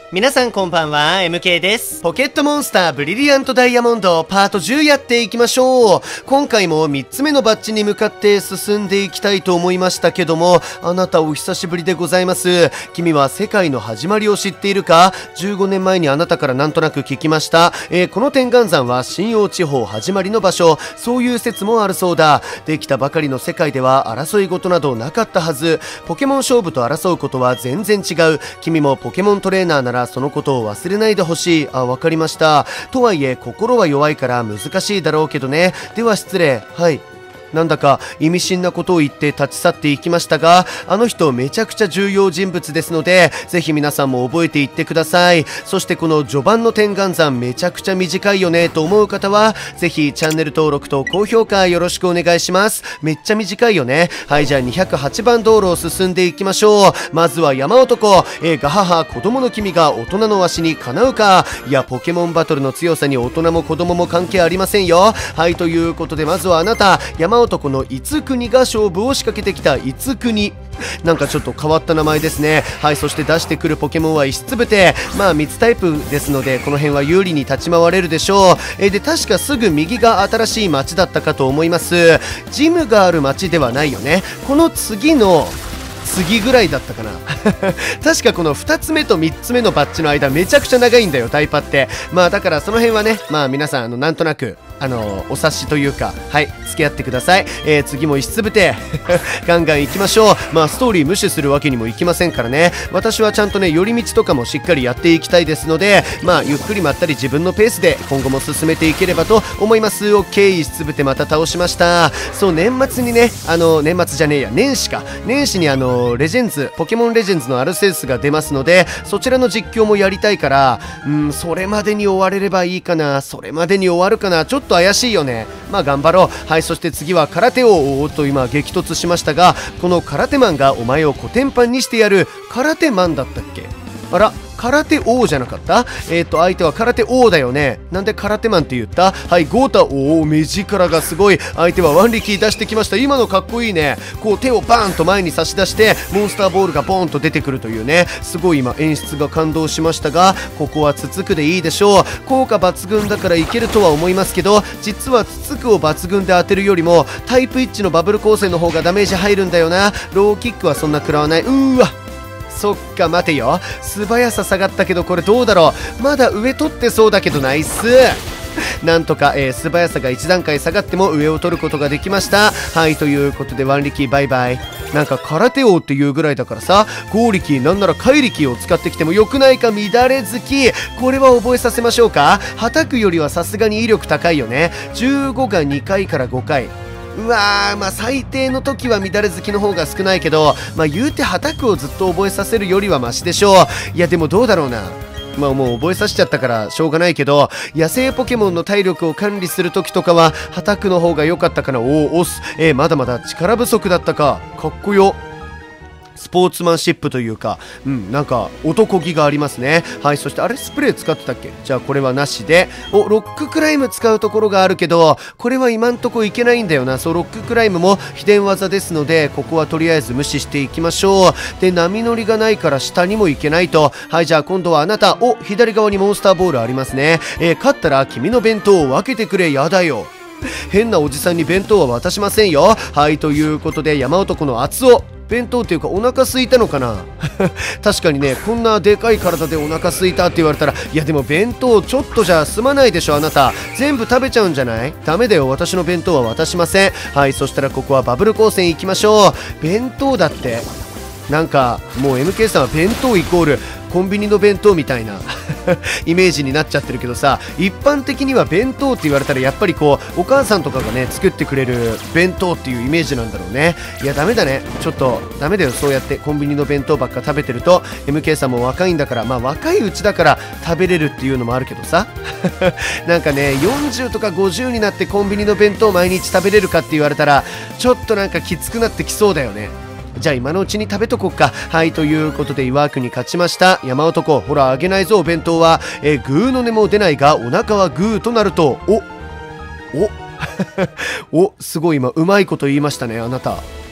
皆さんこんばんは、MK です。ポケットモンスターブリリアントダイヤモンドパート10やっていきましょう。今回も3つ目のバッジに向かって進んでいきたいと思いましたけども、あなたお久しぶりでございます。君は世界の始まりを知っているか？ 15 年前にあなたからなんとなく聞きました。この天眼山は信陽地方始まりの場所、そういう説もあるそうだ。できたばかりの世界では争い事などなかったはず。ポケモン勝負と争うことは全然違う。君もポケモントレーナーならそのことを忘れないでほしい。わかりました。とはいえ心は弱いから難しいだろうけどね。では失礼。はい。なんだか意味深なことを言って立ち去っていきましたが、あの人めちゃくちゃ重要人物ですので、ぜひ皆さんも覚えていってください。そしてこの序盤の天眼山めちゃくちゃ短いよねと思う方は、ぜひチャンネル登録と高評価よろしくお願いします。めっちゃ短いよね。はい、じゃあ208番道路を進んでいきましょう。まずは山男。ガハハ、子供の君が大人のわしにかなうか。いや、ポケモンバトルの強さに大人も子供も関係ありませんよ。はい、ということでまずはあなた、山男のいつくにが勝負を仕掛けてきたいつくに。なんかちょっと変わった名前ですね。はい、そして出してくるポケモンは石つぶて。まあ密タイプですのでこの辺は有利に立ち回れるでしょう。で確かすぐ右が新しい町だったかと思います。ジムがある町ではないよね。この次ぐらいだったかな確かこの2つ目と3つ目のバッジの間めちゃくちゃ長いんだよ、タイパって。まあだからその辺はね、まあ皆さんなんとなくお察しというか、はい、付き合ってください。次も石つぶてガンガン行きましょう。まあストーリー無視するわけにもいきませんからね。私はちゃんとね、寄り道とかもしっかりやっていきたいですので、まあゆっくりまったり自分のペースで今後も進めていければと思います。 OK、 石つぶてまた倒しました。そう、年末にね、年末じゃねえや、年始か、年始にレジェンズ、ポケモンレジェンズのアルセウスが出ますので、そちらの実況もやりたいから、それまでに終われればいいかな。それまでに終わるかな、ちょっと怪しいよね。まあ頑張ろう。はい、そして次は空手王と今激突しましたが、この空手マンがお前をコテンパンにしてやる。空手マンだったっけ？あら、空手王じゃなかった？相手は空手王だよね。なんで空手マンって言った？はい、ゴータ王、目力がすごい。相手は腕力出してきました。今のかっこいいね。こう手をバーンと前に差し出してモンスターボールがボーンと出てくるというね、すごい今演出が感動しましたが、ここはつつくでいいでしょう。効果抜群だからいけるとは思いますけど、実はつつくを抜群で当てるよりもタイプ1のバブル光線の方がダメージ入るんだよな。ローキックはそんな食らわない。わ、そっか、待てよ。素早さ下がったけどこれどうだろう。まだ上取ってそうだけどナイス。なんとか、素早さが1段階下がっても上を取ることができました。はい、ということで腕力バイバイ。なんか空手王っていうぐらいだからさ、剛力なんなら怪力を使ってきてもよくないか。乱れ月、これは覚えさせましょうか。はたくよりはさすがに威力高いよね。15が2回から5回。うわー、まあ最低の時は乱れ月の方が少ないけど、まあ言うてはたくをずっと覚えさせるよりはマシでしょう。いやでもどうだろうな。まあもう覚えさせちゃったからしょうがないけど、野生ポケモンの体力を管理する時とかははたくの方が良かったかな。オス、まだまだ力不足だったか。かっこよ。スポーツマンシップというか、なんか男気がありますね。はい、そしてあれスプレー使ってたっけ？じゃあこれはなしで、ロッククライム使うところがあるけど、これは今んとこいけないんだよな。そう、ロッククライムも秘伝技ですので、ここはとりあえず無視していきましょう。で、波乗りがないから下にも行けないと。はい、じゃあ今度はあなた、左側にモンスターボールありますね。勝ったら君の弁当を分けてくれ。やだよ。変なおじさんに弁当は渡しませんよ。はい、ということで山男の厚尾。弁当っていうかお腹空いたのかな確かにね、こんなでかい体でお腹空いたって言われたら、いやでも弁当ちょっとじゃ済まないでしょ。あなた全部食べちゃうんじゃない？ダメだよ、私の弁当は渡しません。はい、そしたらここはバブル光線行きましょう。弁当だって、なんかもう MK さんは弁当イコールコンビニの弁当みたいなイメージになっちゃってるけどさ、一般的には弁当って言われたらやっぱりこうお母さんとかがね作ってくれる弁当っていうイメージなんだろうね。いやダメだね、ちょっとダメだよ、そうやってコンビニの弁当ばっか食べてると。 MK さんも若いんだから、まあ若いうちだから食べれるっていうのもあるけどさなんかね40とか50になってコンビニの弁当毎日食べれるかって言われたらちょっとなんかきつくなってきそうだよね。じゃあ今のうちに食べとこっか。はい、ということで岩国勝ちました。山男、ほらあげないぞお弁当は。グーの音も出ないがお腹はグーとなると、おすごい今うまいこと言いましたねあなた。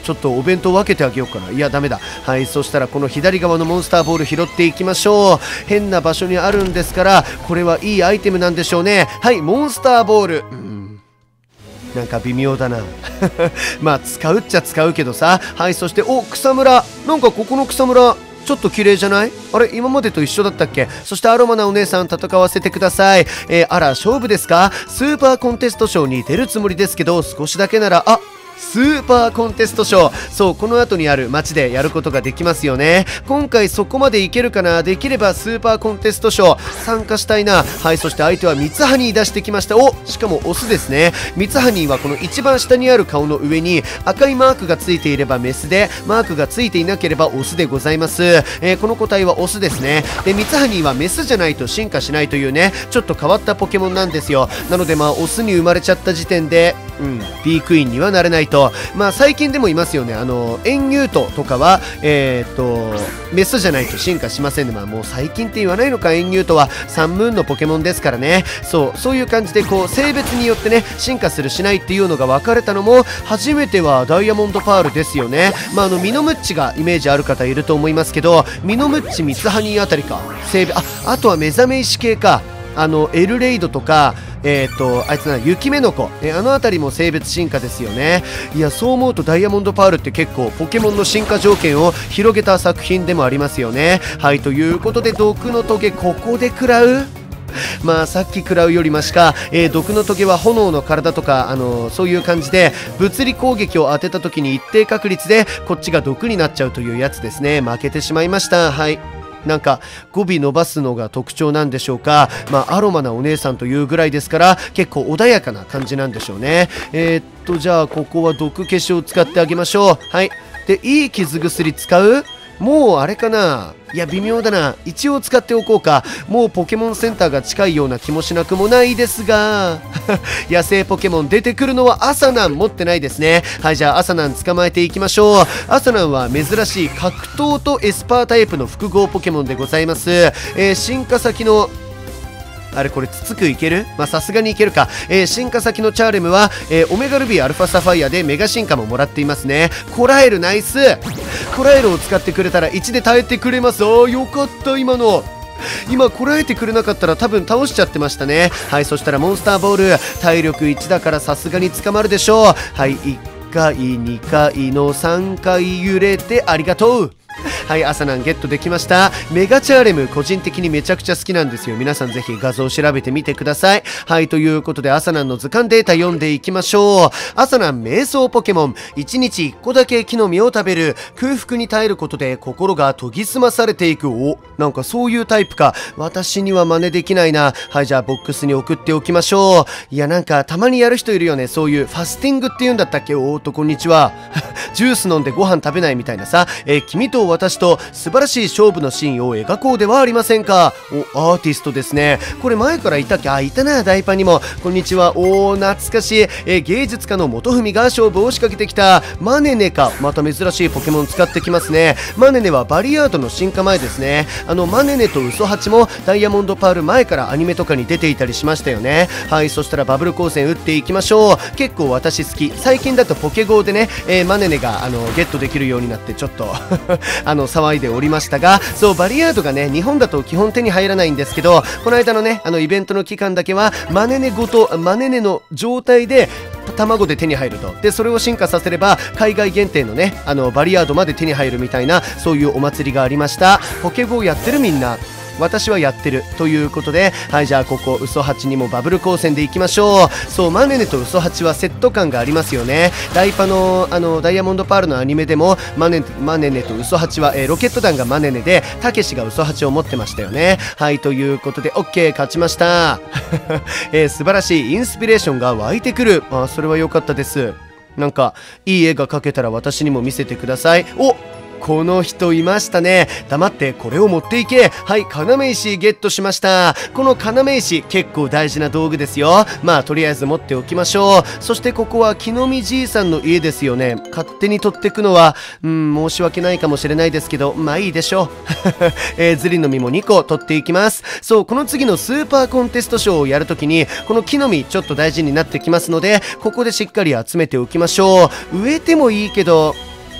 ちょっとお弁当分けてあげようかな。いや、ダメだ。はい、そしたらこの左側のモンスターボール拾っていきましょう。変な場所にあるんですから、これはいいアイテムなんでしょうね。はい、モンスターボール。なんか微妙だな。まあ、使うっちゃ使うけどさ。はい、そして、お、草むら。なんかここの草むら、ちょっと綺麗じゃない？あれ今までと一緒だったっけ？そしてアロマなお姉さん戦わせてください。あら、勝負ですか？スーパーコンテストショーに出るつもりですけど、少しだけなら、スーパーコンテストショー。そう、この後にある街でやることができますよね。今回そこまでいけるかな？できればスーパーコンテストショー参加したいな。はい、そして相手はミツハニー出してきました。お、しかもオスですね。ミツハニーはこの一番下にある顔の上に赤いマークがついていればメスで、マークがついていなければオスでございます。この個体はオスですね。で、ミツハニーはメスじゃないと進化しないというね、ちょっと変わったポケモンなんですよ。なのでまあオスに生まれちゃった時点でビークイーンにはなれないと。まあ最近でもいますよね。エンギュートとかはメスじゃないと進化しませんね。まあもう最近って言わないのか。エンギュートはサンムーンのポケモンですからね。そういう感じでこう性別によってね進化するしないっていうのが分かれたのも初めてはダイヤモンドパールですよね。まあミノムッチがイメージある方いると思いますけど、ミノムッチ、ミツハニーあたりか。あとは目覚め石系か。エルレイドとか、あいつな、雪目の子、あの辺りも性別進化ですよね。いや、そう思うとダイヤモンドパールって結構ポケモンの進化条件を広げた作品でもありますよね。はい、ということで毒のトゲここで食らう。まあさっき食らうよりマシか。毒のトゲは炎の体とかそういう感じで物理攻撃を当てた時に一定確率でこっちが毒になっちゃうというやつですね。負けてしまいました。はい、なんか語尾伸ばすのが特徴なんでしょうか。まあアロマなお姉さんというぐらいですから結構穏やかな感じなんでしょうね。じゃあここは毒消しを使ってあげましょう。はい、でいい傷薬使う？もうあれかな。いや微妙だな。一応使っておこうか。もうポケモンセンターが近いような気もしなくもないですが野生ポケモン出てくるのはアサナン持ってないですね。はい、じゃあアサナン捕まえていきましょう。アサナンは珍しい格闘とエスパータイプの複合ポケモンでございます。進化先のあれこれつつくいける？まあさすがにいけるか。進化先のチャーレムは、オメガルビーアルファサファイアでメガ進化ももらっていますね。コラエルナイス。コラエルを使ってくれたら1で耐えてくれます。よかった今の。今こらえてくれなかったら多分倒しちゃってましたね。はい、そしたらモンスターボール体力1だからさすがに捕まるでしょう。はい、1回2回の3回揺れてありがとう。はい、アサナンゲットできました。メガチャーレム個人的にめちゃくちゃ好きなんですよ。皆さんぜひ画像を調べてみてください。はい、ということでアサナンの図鑑データ読んでいきましょう。アサナン瞑想ポケモン。1日1個だけ木の実を食べる。空腹に耐えることで心が研ぎ澄まされていく。お、なんかそういうタイプか。私には真似できないな。はい、じゃあボックスに送っておきましょう。いや、なんかたまにやる人いるよね。そういうファスティングって言うんだったっけ？おーっとこんにちは。ジュース飲んでご飯食べないみたいなさ。君と私と素晴らしい勝負のシーンを描こうではありませんか。お、アーティストですね。これ前からいたっけ？いたな、ダイパにも。こんにちは。おー、懐かしい。芸術家の元文が勝負を仕掛けてきた。マネネか。また珍しいポケモン使ってきますね。マネネはバリアードの進化前ですね。マネネとウソハチもダイヤモンドパール前からアニメとかに出ていたりしましたよね。はい、そしたらバブル光線打っていきましょう。結構私好き。最近だとポケゴーでね、マネネがゲットできるようになってちょっと騒いでおりましたが、そうバリアードがね日本だと基本手に入らないんですけど、この間のねイベントの期間だけはマネネごとマネネの状態で卵で手に入ると。でそれを進化させれば海外限定のねバリアードまで手に入るみたいな、そういうお祭りがありました。ポケゴーやってるみんな？私はやってるということで、はい、じゃあここウソハチにもバブル光線でいきましょう。そうマネネとウソハチはセット感がありますよね。ダイパのダイヤモンドパールのアニメでもマネネとウソハチは、ロケット弾がマネネでたけしがウソハチを持ってましたよね。はい、ということで OK 勝ちました。素晴らしいインスピレーションが湧いてくる。それは良かったです。なんかいい絵が描けたら私にも見せてください。お、この人いましたね。黙ってこれを持っていけ。はい、要石ゲットしました。この要石結構大事な道具ですよ。まあとりあえず持っておきましょう。そしてここは木の実じいさんの家ですよね。勝手に取ってくのは申し訳ないかもしれないですけど、まあいいでしょう。ズリの実も2個取っていきます。そう、この次のスーパーコンテストショーをやるときにこの木の実ちょっと大事になってきますので、ここでしっかり集めておきましょう。植えてもいいけど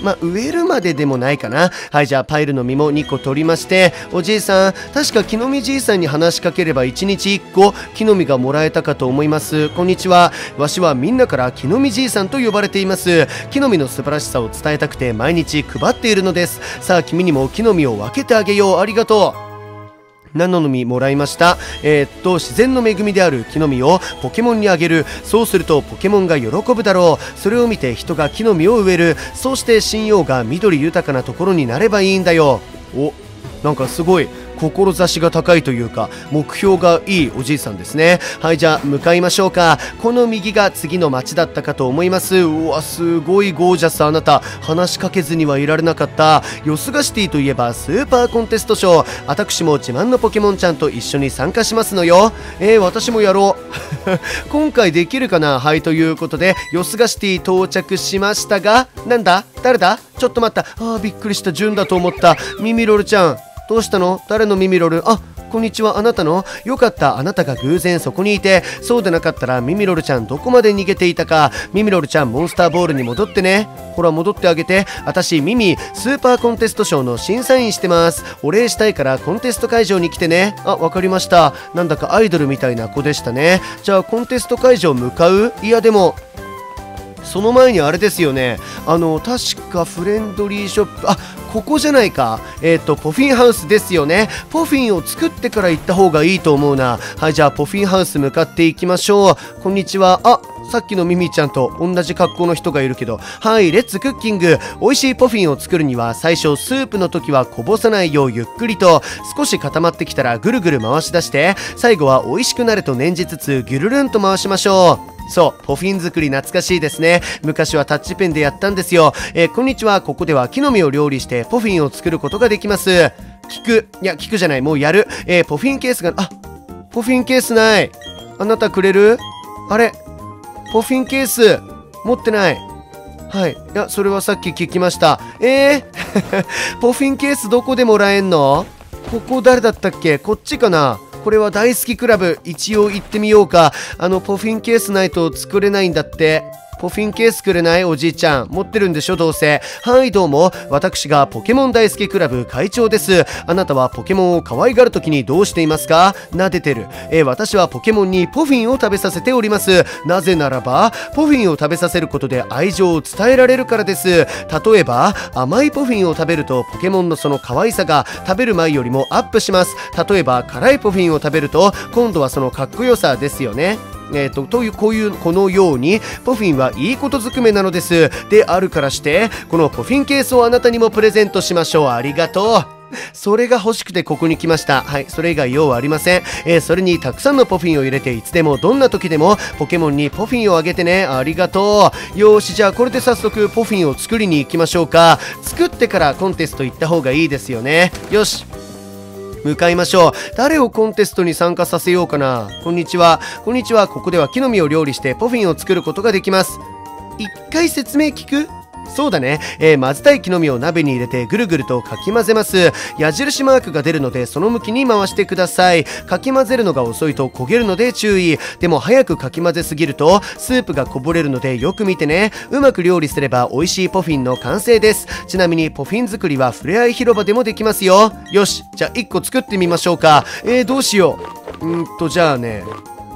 植えるまででもないかな。はい、じゃあパイルの実も2個取りまして、おじいさん、確か木の実じいさんに話しかければ1日1個木の実がもらえたかと思います。こんにちは。わしはみんなから木の実じいさんと呼ばれています。木の実の素晴らしさを伝えたくて毎日配っているのです。さあ君にも木の実を分けてあげよう。ありがとう。何の実もらいました。自然の恵みである木の実をポケモンにあげる。そうするとポケモンが喜ぶだろう。それを見て人が木の実を植える。そうして信用が緑豊かなところになればいいんだよ。お、なんかすごい志が高いというか目標がいいおじいさんですね。はい、じゃあ向かいましょうか。この右が次の町だったかと思います。うわ、すごいゴージャス。あなた話しかけずにはいられなかった。ヨスガシティといえばスーパーコンテストショー。私も自慢のポケモンちゃんと一緒に参加しますのよ。私もやろう今回できるかな。はい、ということでヨスガシティ到着しましたが、なんだ誰だ、ちょっと待った。びっくりした。ジュンだと思った。ミミロルちゃんどうしたの。誰のミミロル。こんにちは。あなたの。よかった。あなたが偶然そこにいて。そうでなかったらミミロルちゃんどこまで逃げていたか。ミミロルちゃんモンスターボールに戻ってね。ほら戻ってあげて。私ミミスーパーコンテストショーの審査員してます。お礼したいからコンテスト会場に来てね。わかりました。なんだかアイドルみたいな子でしたね。じゃあコンテスト会場向かう。いやでもその前にあれですよね。確かフレンドリーショップ、ここじゃないか。ポフィンハウスですよね。ポフィンを作ってから行った方がいいと思うな。はい、じゃあポフィンハウス向かっていきましょう。こんにちは。さっきのミミちゃんと同じ格好の人がいるけど。はい、レッツクッキング。美味しいポフィンを作るには最初スープの時はこぼさないようゆっくりと、少し固まってきたらぐるぐる回し出して、最後は美味しくなると念じつつギュルルンと回しましょう。そう、ポフィン作り懐かしいですね。昔はタッチペンでやったんですよ。こんにちは。ここでは木の実を料理してポフィンを作ることができます。聞くじゃない、もうやる。ポフィンケースが、ポフィンケースない。あなたくれる？あれ？ポフィンケース持ってない。はい。いや、それはさっき聞きました。ポフィンケースどこでもらえんの？ここ誰だったっけ？こっちかな？これは大好きクラブ。一応行ってみようか。ポフィンケースないと作れないんだって。ポフィンケースくれない？おじいちゃん持ってるんでしょどうせ。はい、どうも。私がポケモン大好きクラブ会長です。あなたはポケモンを可愛がるときにどうしていますか？撫でてる。私はポケモンにポフィンを食べさせております。なぜならばポフィンを食べさせることで愛情を伝えられるからです。例えば甘いポフィンを食べるとポケモンのその可愛さが食べる前よりもアップします。例えば辛いポフィンを食べると今度はそのかっこよさですよね。このようにポフィンはいいことずくめなのです。であるからしてこのポフィンケースをあなたにもプレゼントしましょう。ありがとう。それが欲しくてここに来ました。はい、それ以外用はありません。それにたくさんのポフィンを入れていつでもどんな時でもポケモンにポフィンをあげてね。ありがとう。よーし、じゃあこれで早速ポフィンを作りに行きましょうか。作ってからコンテスト行った方がいいですよね。よし、向かいましょう。誰をコンテストに参加させようかな。こんにちは。こんにちは。ここでは木の実を料理してポフィンを作ることができます。一回説明聞く？そうだね。混ぜたい木の実を鍋に入れてぐるぐるとかき混ぜます。矢印マークが出るのでその向きに回してください。かき混ぜるのが遅いと焦げるので注意。でも早くかき混ぜすぎるとスープがこぼれるのでよく見てね。うまく料理すれば美味しいポフィンの完成です。ちなみにポフィン作りはふれあい広場でもできますよ。よし、じゃあ1個作ってみましょうか。どうしよう。じゃあね。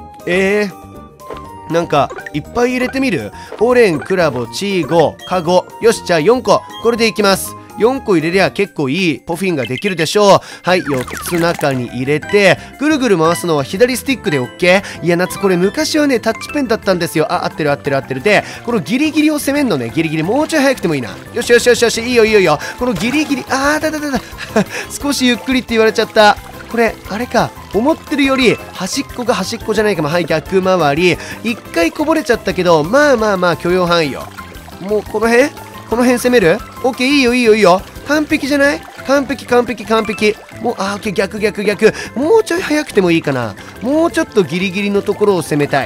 なんかいっぱい入れてみる？オレン、クラボ、チーゴ、カゴ。よし、じゃあ4個。これでいきます。4個入れりゃ結構いいポフィンができるでしょう。はい、4つ中に入れてぐるぐる回すのは左スティックで OK。 いや夏これ昔はねタッチペンだったんですよ。合ってる合ってる合ってる。でこのギリギリを攻めんのね。ギリギリもうちょい早くてもいいな。よしよしよしよし、いいよいいよいいよ。このギリギリ少しゆっくりって言われちゃった。これあれか、思ってるより端っこが端っこじゃないかも。はい、逆回り。一回こぼれちゃったけどまあ許容範囲よ。もうこの辺攻める？ OK、 いいよいいよいいよ。完璧じゃない？完璧。もうOK、逆。もうちょい早くてもいいかな。もうちょっとギリギリのところを攻めたい。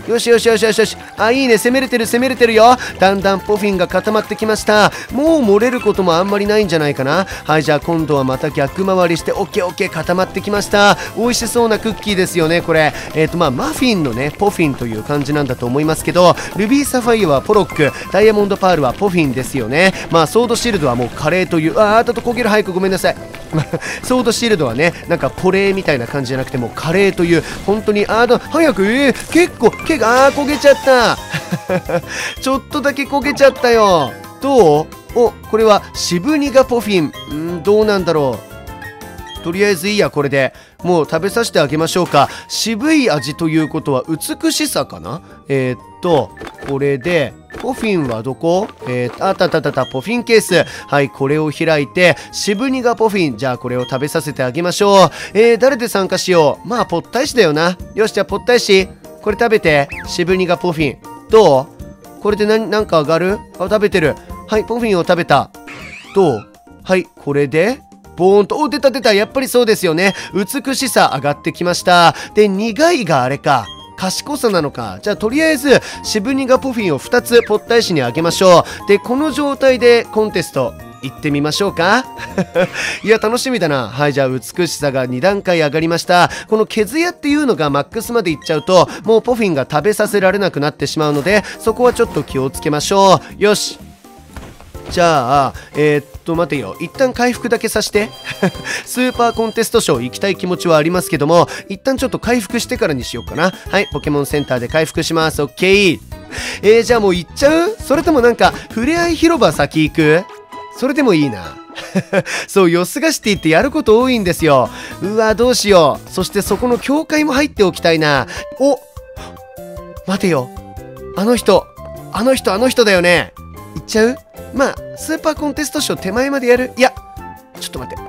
よしよしよしよしよし。あ、いいね。攻めれてる攻めれてるよ。だんだんポフィンが固まってきました。もう漏れることもあんまりないんじゃないかな。はい、じゃあ今度はまた逆回りして、オッケーオッケー、固まってきました。美味しそうなクッキーですよね、これ。マフィンのね、ポフィンという感じなんだと思いますけど、ルビーサファイアはポロック、ダイヤモンドパールはポフィンですよね。ソードシールドはもうカレーという、あと焦げる、早くごめんなさい。ソードシールドはね、なんかポレーみたいな感じじゃなくて、もうカレーという、本当に、早く、結構、焦げちゃった。ちょっとだけ焦げちゃったよ。どう？お、これは渋苦ポフィン。どうなんだろう。とりあえずいいや、これで。もう食べさせてあげましょうか。渋い味ということは美しさかな？これで、ポフィンはどこ？ポフィンケース。はい、これを開いて、渋苦ポフィン。じゃあこれを食べさせてあげましょう。誰で参加しよう？ポッタイシだよな。よし、じゃあポッタイシ。これ食べて。渋苦ポフィン。どう？これでなんか上がる？食べてる。はい、ポフィンを食べた。どう？はい、これで、ボーンと、お、出た。やっぱりそうですよね。美しさ上がってきました。で、苦いがあれか。賢さなのか。じゃあ、とりあえず、渋苦ポフィンを2つポッタイシにあげましょう。で、この状態でコンテスト行ってみましょうか。いや、楽しみだな。はい、じゃあ、美しさが2段階上がりました。この毛艶っていうのがマックスまでいっちゃうと、もうポフィンが食べさせられなくなってしまうので、そこはちょっと気をつけましょう。よし。じゃあ、待てよ。一旦回復だけさして。スーパーコンテストショー行きたい気持ちはありますけども、一旦ちょっと回復してからにしようかな。はい、ポケモンセンターで回復します。オッケー。じゃあもう行っちゃう？それともなんか、ふれあい広場先行く？それでもいいな。そう、よすがシティってやること多いんですよ。うわ、どうしよう。そしてそこの教会も入っておきたいな。お！待てよ。あの人だよね。行っちゃう？スーパーコンテストショー手前までやる？いや、ちょっと待って。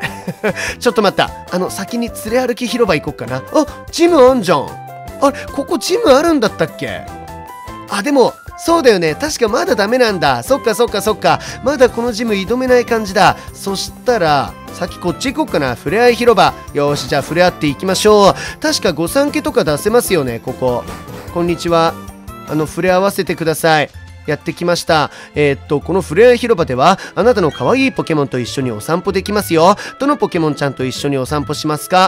ちょっと待った。先に連れ歩き広場行こっかな。あ、ジムあんじゃん。あれ、ここジムあるんだったっけ？でも、そうだよね。確かまだダメなんだ。そっか。まだこのジム挑めない感じだ。そしたら、先こっち行こっかな。ふれあい広場。よし、じゃあふれあっていきましょう。確か御三家とか出せますよね、ここ。こんにちは。ふれ合わせてください。やってきました。このふれあい広場では、あなたの可愛いポケモンと一緒にお散歩できますよ。どのポケモンちゃんと一緒にお散歩しますか？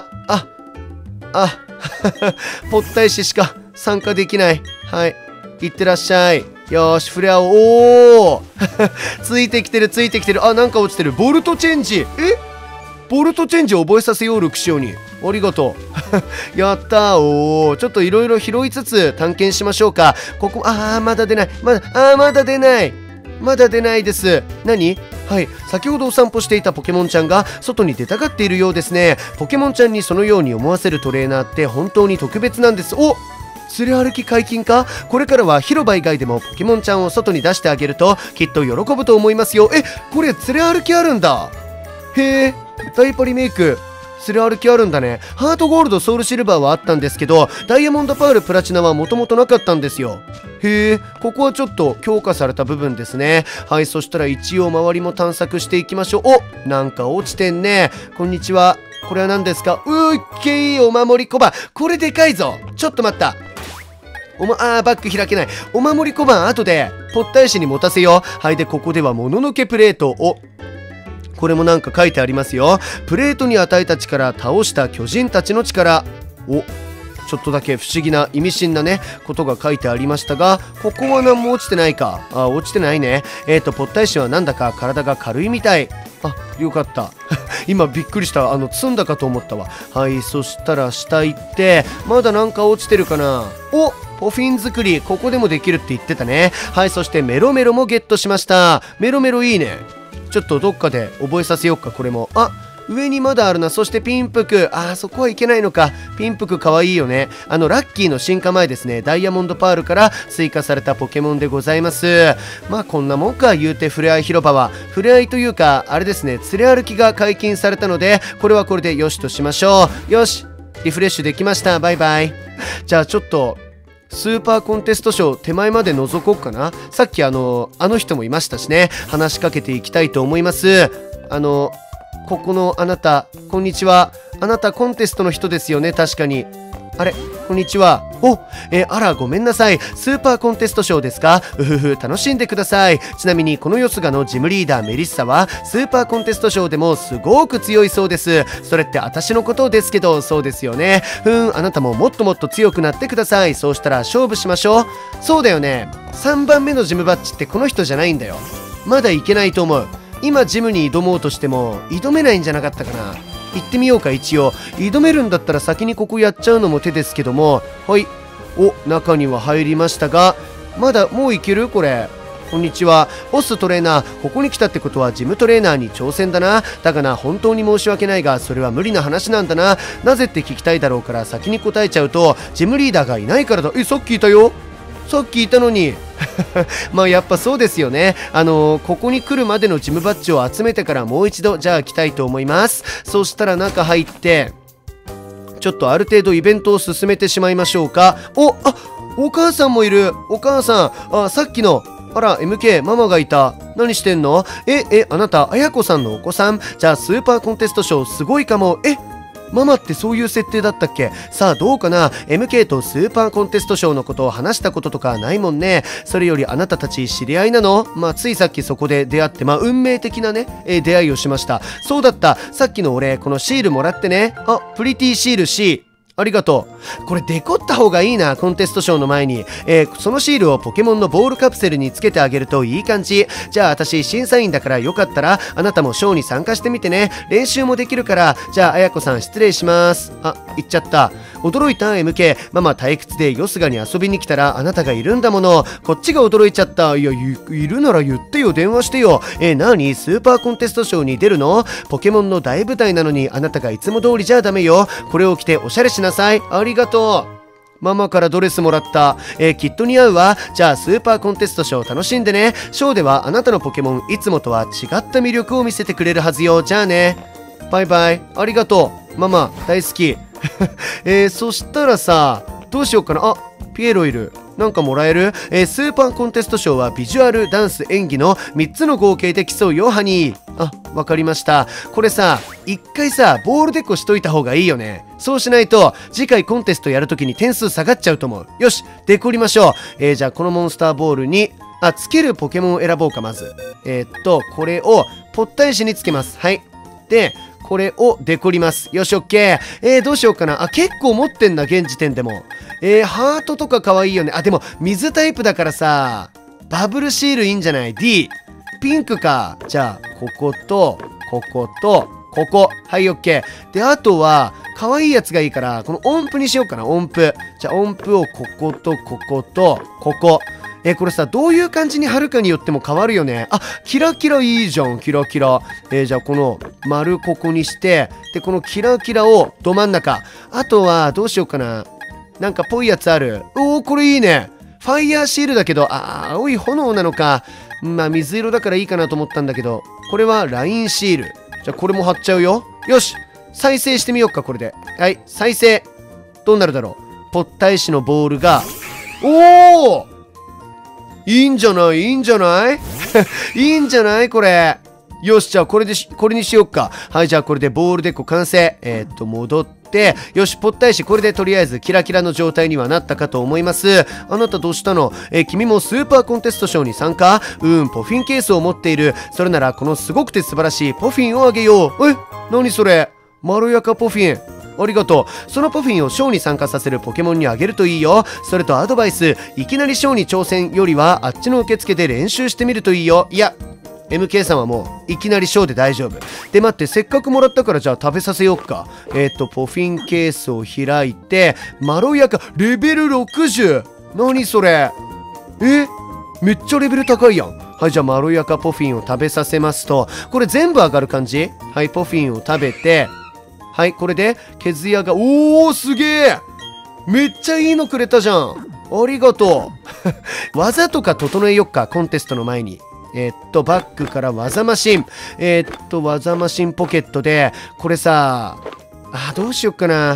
ポッタイシしか参加できない。はい。いってらっしゃい。よーし、ふれあおう。おーついてきてる。なんか落ちてる。ボルトチェンジ。ボルトチェンジ覚えさせよう、ルクシオに。ありがとう。やったー。おー。ちょっといろいろ拾いつつ探検しましょうか。ここ、まだ出ない。まだ出ない。まだ出ないです。何？はい。先ほどお散歩していたポケモンちゃんが外に出たがっているようですね。ポケモンちゃんにそのように思わせるトレーナーって本当に特別なんです。お！連れ歩き解禁か？これからは広場以外でもポケモンちゃんを外に出してあげるときっと喜ぶと思いますよ。これ連れ歩きあるんだ。へえ、ダイパリメイク。連れ歩きあるんだね。ハートゴールド、ソウルシルバーはあったんですけど、ダイヤモンドパール、プラチナはもともとなかったんですよ。へえ、ここはちょっと強化された部分ですね。はい、そしたら一応周りも探索していきましょう。お、なんか落ちてんね。こんにちは。これは何ですか？お守り小判。これでかいぞ。ちょっと待った。バッグ開けない。お守り小判後で、ポッタイシに持たせよう。はい、で、ここではもののけプレートを、これもなんか書いてありますよ。プレートに与えた力、倒した巨人たちの力。ちょっとだけ不思議な意味深なね、ことが書いてありましたが、ここは何も落ちてないか。落ちてないね。ポッタイシはなんだか体が軽いみたい。よかった。今びっくりした。積んだかと思ったわ。はい、そしたら下行って、まだなんか落ちてるかな。ポフィン作り、ここでもできるって言ってたね。はい、そしてメロメロもゲットしました。メロメロいいね。ちょっとどっかで覚えさせようか、これも。上にまだあるな。そしてピンプク。そこはいけないのか。ピンプクかわいいよね。ラッキーの進化前ですね。ダイヤモンドパールから追加されたポケモンでございます。こんなもんか、言うてふれあい広場は。ふれあいというか、あれですね、連れ歩きが解禁されたので、これはこれでよしとしましょう。よし、リフレッシュできました。バイバイ。じゃあちょっと、スーパーコンテストショー手前まで覗こうかな。さっきあの人もいましたしね。話しかけていきたいと思います。ここのあなた、こんにちは。あなたコンテストの人ですよね、確かに。 あれ、こんにちは。あら、ごめんなさい。スーパーコンテストショーですか？うふふ、楽しんでください。ちなみに、このよすがのジムリーダーメリッサは、スーパーコンテストショーでもすごく強いそうです。それって私のことですけど、そうですよね。あなたももっともっと強くなってください。そうしたら勝負しましょう。そうだよね。3番目のジムバッジってこの人じゃないんだよ。まだいけないと思う。今ジムに挑もうとしても、挑めないんじゃなかったかな。行ってみようか。一応挑めるんだったら先にここやっちゃうのも手ですけども。はい。中には入りましたが、まだもういける？これ。こんにちは。ボストレーナー、ここに来たってことはジムトレーナーに挑戦だな。だがな、本当に申し訳ないが、それは無理な話なんだな。なぜって聞きたいだろうから先に答えちゃうと、ジムリーダーがいないからだ。さっきいたよ。さっきいたのに。まあやっぱそうですよね。ここに来るまでのジムバッジを集めてからもう一度じゃあ来たいと思います。そしたら中入ってちょっとある程度イベントを進めてしまいましょうか。お母さんもいる。お母さん、さっきのあら MK ママがいた。何してんの？あなた綾子さんのお子さん？じゃあスーパーコンテストショーすごいかも。ママってそういう設定だったっけ？さあどうかな。 MK とスーパーコンテストショーのことを話したこととかないもんね。それよりあなたたち知り合いなの？ついさっきそこで出会って運命的なね、出会いをしました。そうだった。さっきの俺このシールもらってね。プリティシール C。ありがとう。これデコった方がいいな、コンテストショーの前に。そのシールをポケモンのボールカプセルにつけてあげるといい感じ。じゃあ私審査員だからよかったらあなたもショーに参加してみてね。練習もできるから。じゃああやこさん失礼します。行っちゃった。驚いた MK。ママ退屈でよすがに遊びに来たらあなたがいるんだもの。こっちが驚いちゃった。いや、いるなら言ってよ、電話してよ。何？スーパーコンテストショーに出るの？ポケモンの大舞台なのにあなたがいつも通りじゃダメよ。これを着ておしゃれしなさい。ありがとう。ママからドレスもらった。きっと似合うわ。じゃあスーパーコンテストショー楽しんでね。ショーではあなたのポケモンいつもとは違った魅力を見せてくれるはずよ。じゃあね。バイバイ。ありがとう。ママ大好き。そしたらさ、どうしようかな。ピエロいる。なんかもらえる？スーパーコンテストショーはビジュアル、ダンス、演技の3つの合計で競うよ、ハニー。わかりました。これさ、一回さ、ボールデコしといた方がいいよね。そうしないと、次回コンテストやるときに点数下がっちゃうと思う。よし、デコりましょう。じゃあこのモンスターボールに、つけるポケモンを選ぼうか、まず。これを、ポッタイシにつけます。はい。で、これをデコります。よし、オッケー。どうしようかな。結構持ってんだ、現時点でも。ハートとか可愛いよね。でも、水タイプだからさ、バブルシールいいんじゃない？ D。ピンクか。じゃあ、ここと、ここと、ここ。はい、オッケー。で、あとは、可愛いやつがいいから、この音符にしようかな、音符。じゃあ、音符をここと、ここと、ここ。これさ、どういう感じに貼るかによっても変わるよね。キラキラいいじゃん、キラキラ。じゃあこの丸ここにして、で、このキラキラをど真ん中。あとは、どうしようかな。なんかぽいやつある。これいいね。ファイヤーシールだけど、青い炎なのか。水色だからいいかなと思ったんだけど、これはラインシール。じゃあこれも貼っちゃうよ。よし、再生してみようか、これで。はい、再生。どうなるだろう。ぽったいしのボールが、いいんじゃない？いいんじゃないいいんじゃないこれ。よし、じゃあこれにしよっか。はい、じゃあこれでボールデコ完成。戻って、よし、ぽったいし、これでとりあえずキラキラの状態にはなったかと思います。あなたどうしたの？君もスーパーコンテストショーに参加？ポフィンケースを持っている。それならこのすごくて素晴らしいポフィンをあげよう。何それ？まろやかポフィン。ありがとう。そのポフィンをショーに参加させるポケモンにあげるといいよ。それとアドバイス、いきなりショーに挑戦よりはあっちの受付で練習してみるといいよ。いや、MK さんはもういきなりショーで大丈夫。で、待って、せっかくもらったからじゃあ食べさせよっか。ポフィンケースを開いて、まろやか、レベル60。何それ？めっちゃレベル高いやん。はい、じゃあまろやかポフィンを食べさせますと、これ全部上がる感じ？はい、ポフィンを食べて、はい、これで、毛艶が、すげえ！めっちゃいいのくれたじゃん。ありがとう。技とか整えよっか、コンテストの前に。バックから技マシン。技マシンポケットで、これさ、どうしよっかな。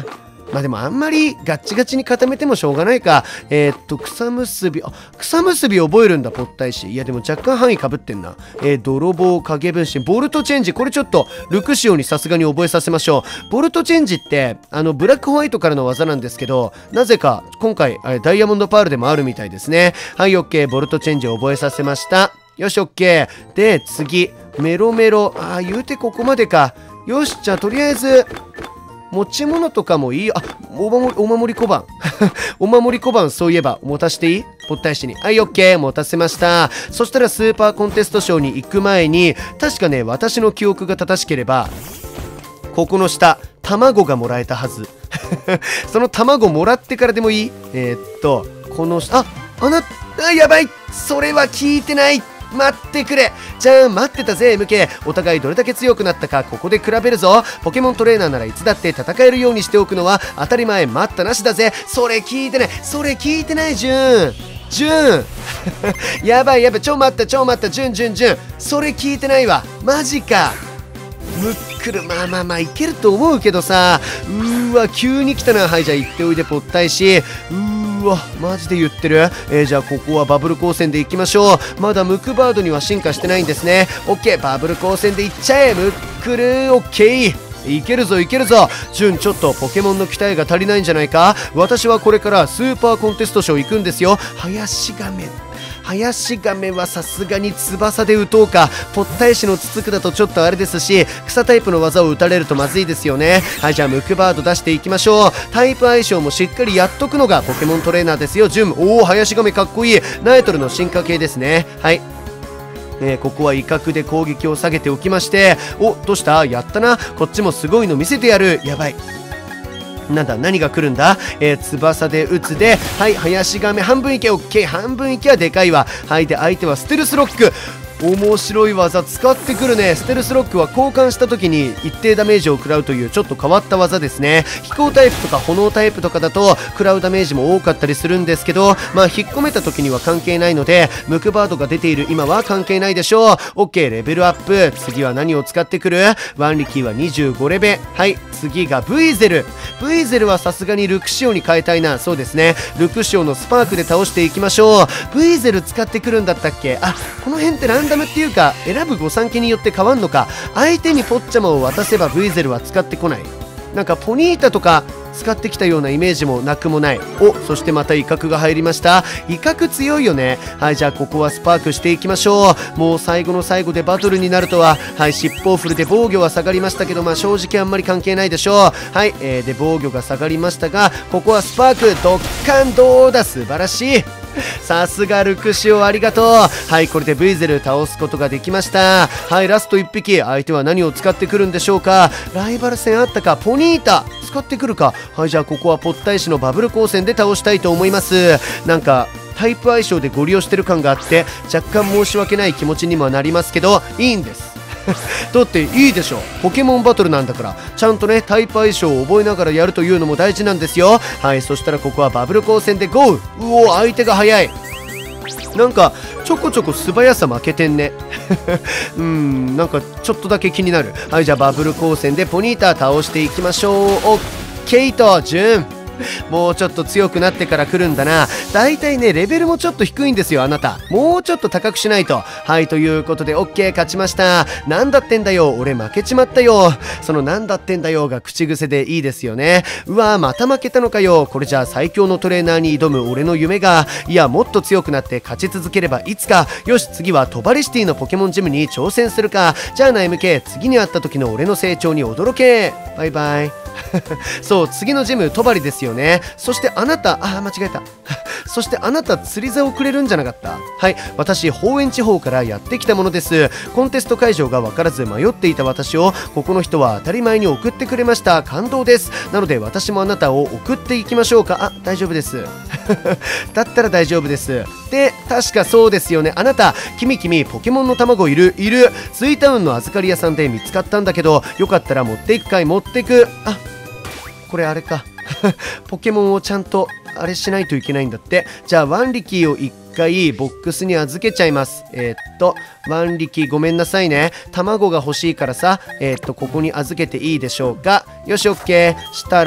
まあでもあんまりガッチガチに固めてもしょうがないか。草結び、草結び覚えるんだ、ポッタイシ。いやでも若干範囲かぶってんな。泥棒、影分身、ボルトチェンジ。これちょっと、ルクシオにさすがに覚えさせましょう。ボルトチェンジって、ブラックホワイトからの技なんですけど、なぜか、今回、ダイヤモンドパールでもあるみたいですね。はい、オッケー。ボルトチェンジ覚えさせました。よし、オッケー。で、次、メロメロ。言うてここまでか。よし、じゃあとりあえず、持ち物とかもいいよ。お守り小判。お守り小判、そういえば、持たしていい？ポッタイシに。はい、オッケー、持たせました。そしたらスーパーコンテストショーに行く前に、確かね、私の記憶が正しければ、ここの下、卵がもらえたはず。その卵もらってからでもいい？この下、やばい！それは聞いてない！待ってくれ。じゃあ待ってたぜ MK。 お互いどれだけ強くなったかここで比べるぞ。ポケモントレーナーならいつだって戦えるようにしておくのは当たり前。待ったなしだぜ。それ聞いてない、それ聞いてない。ジュンやばいやばい、ちょ待ったジュンそれ聞いてないわ。マジか。ムックル、まあいけると思うけどさ。急に来たな。はい、じゃあ行っておいでポッタイシ。マジで言ってる？じゃあここはバブル光線で行きましょう。まだムクバードには進化してないんですね。オッケー、バブル光線で行っちゃえ。ムックル、オッケー。いけるぞ。ジュン、ちょっとポケモンの鍛えが足りないんじゃないか？私はこれからスーパーコンテストショー行くんですよ。林亀はさすがに翼で打とうか。ポッタイシのつつくだとちょっとあれですし、草タイプの技を打たれるとまずいですよね。はい、じゃあムクバード出していきましょう。タイプ相性もしっかりやっとくのがポケモントレーナーですよ。ジュン、林亀かっこいい。ナイトルの進化系ですね。はい、ここは威嚇で攻撃を下げておきまして、どうした？やったな。こっちもすごいの見せてやる。やばい、なんだ、何が来るんだ？翼で打つで、はい、林亀半分いけ。オッケー、半分いけはでかいわ。はい、で相手はステルスロック。面白い技使ってくるね。ステルスロックは交換した時に一定ダメージを食らうというちょっと変わった技ですね。飛行タイプとか炎タイプとかだと食らうダメージも多かったりするんですけど、まあ引っ込めた時には関係ないので、ムクバードが出ている今は関係ないでしょう。 OK、 レベルアップ。次は何を使ってくる？ワンリキーは25レベ。はい、次がブイゼル。ブイゼルはさすがにルクシオに変えたいな。そうですね、ルクシオのスパークで倒していきましょう。ブイゼル使ってくるんだったっけ？この辺ってランダムっていうか選ぶ御三家によって変わんのか。相手にポッチャマを渡せばブイゼルは使ってこない。なんかポニータとか使ってきたようなイメージもなくもない。そしてまた威嚇が入りました。威嚇強いよね。はい、じゃあここはスパークしていきましょう。もう最後の最後でバトルになるとは。はい、尻尾を振るで防御は下がりましたけど、まあ正直あんまり関係ないでしょう。はい、で防御が下がりましたが、ここはスパークドッカン。どうだ、素晴らしい。さすがルクシオ、ありがとう。はい、これでブイゼル倒すことができました。はい、ラスト1匹。相手は何を使ってくるんでしょうか。ライバル戦あったか。ポニータ使ってくるか。はい、じゃあここはポッタイシのバブル光線で倒したいと思います。なんかタイプ相性でご利用してる感があって若干申し訳ない気持ちにもなりますけど、いいんですだっていいでしょ、ポケモンバトルなんだから。ちゃんとねタイプ相性を覚えながらやるというのも大事なんですよ。はい、そしたらここはバブル光線でゴー。相手が速い。なんかちょこちょこ素早さ負けてんねなんかちょっとだけ気になる。はい、じゃあバブル光線でポニータ倒していきましょう。オッケーとジュン、もうちょっと強くなってから来るんだな。だいたいねレベルもちょっと低いんですよあなた。もうちょっと高くしないと。はい、ということで OK、 勝ちました。なんだってんだよ、俺負けちまったよ。そのなんだってんだよが口癖でいいですよね。うわー、また負けたのかよ。これじゃあ最強のトレーナーに挑む俺の夢が、いやもっと強くなって勝ち続ければいつか。よし、次はトバリシティのポケモンジムに挑戦するか。じゃあな MK、 次に会った時の俺の成長に驚け。バイバイそう、次のジムトバリですよね。そしてあなた、間違えたそしてあなた釣り竿をくれるんじゃなかった？はい、私方園地方からやってきたものです。コンテスト会場が分からず迷っていた私をここの人は当たり前に送ってくれました。感動です。なので私もあなたを送っていきましょうか。大丈夫ですだったら大丈夫です。で、確かそうですよね。あなた、君ポケモンの卵いるスイタウンの預かり屋さんで見つかったんだけど、よかったら持っていくかい？持ってく。これあれかポケモンをちゃんとあれしないといけないんだって。じゃあワンリキーを1回ボックスに預けちゃいます。ワンリキーごめんなさいね、卵が欲しいからさ、ここに預けていいでしょうか。よし、オッケー。したら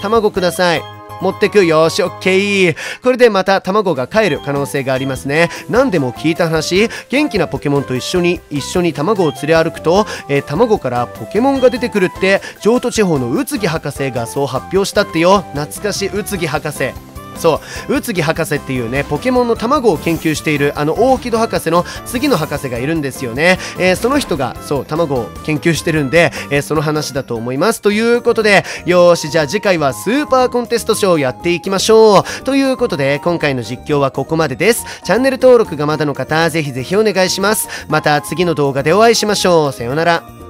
卵ください。持ってく。よし、オッケー。これでまた卵が帰る可能性がありますね。何でも聞いた話、元気なポケモンと一緒に卵を連れ歩くと、卵からポケモンが出てくるって、譲渡地方の宇津木博士がそう発表したってよ。懐かしい、宇津木博士。そう、宇津木博士っていうね、ポケモンの卵を研究しているオーキド博士の次の博士がいるんですよね。その人がそう卵を研究してるんで、その話だと思います。ということで、よーし、じゃあ次回はスーパーコンテストショーをやっていきましょう。ということで、今回の実況はここまでです。チャンネル登録がまだの方、ぜひぜひお願いします。また次の動画でお会いしましょう。さようなら。